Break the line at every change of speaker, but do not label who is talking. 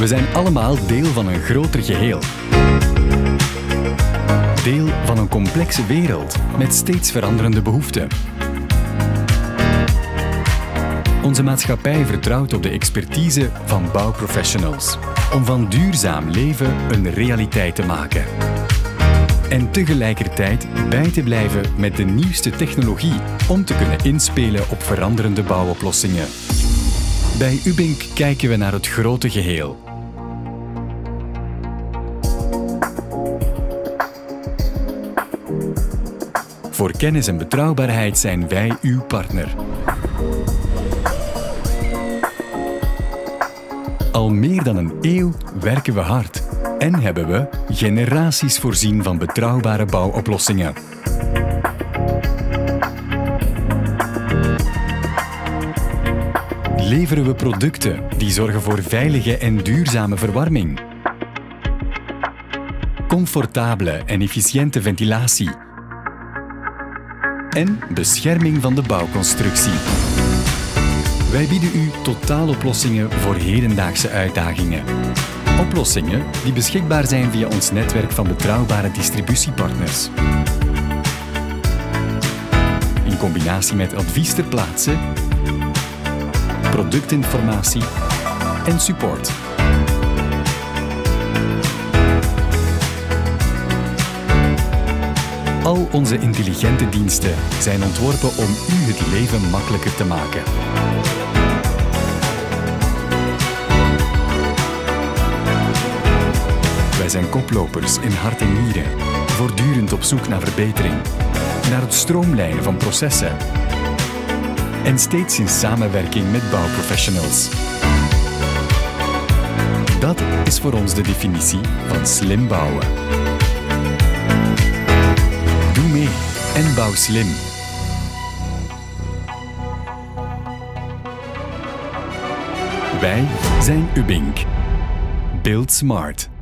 We zijn allemaal deel van een groter geheel. Deel van een complexe wereld met steeds veranderende behoeften. Onze maatschappij vertrouwt op de expertise van bouwprofessionals om van duurzaam leven een realiteit te maken. En tegelijkertijd bij te blijven met de nieuwste technologie om te kunnen inspelen op veranderende bouwoplossingen. Bij Ubbink kijken we naar het grote geheel. Voor kennis en betrouwbaarheid zijn wij uw partner. Al meer dan een eeuw werken we hard en hebben we generaties voorzien van betrouwbare bouwoplossingen. Leveren we producten die zorgen voor veilige en duurzame verwarming, comfortabele en efficiënte ventilatie en bescherming van de bouwconstructie. Wij bieden u totaaloplossingen voor hedendaagse uitdagingen. Oplossingen die beschikbaar zijn via ons netwerk van betrouwbare distributiepartners. In combinatie met advies ter plaatse, productinformatie en support. Al onze intelligente diensten zijn ontworpen om u het leven makkelijker te maken. Wij zijn koplopers in hart en nieren, voortdurend op zoek naar verbetering, naar het stroomlijnen van processen en steeds in samenwerking met bouwprofessionals. Dat is voor ons de definitie van slim bouwen. Doe mee en bouw slim. Wij zijn Ubbink. Build smart.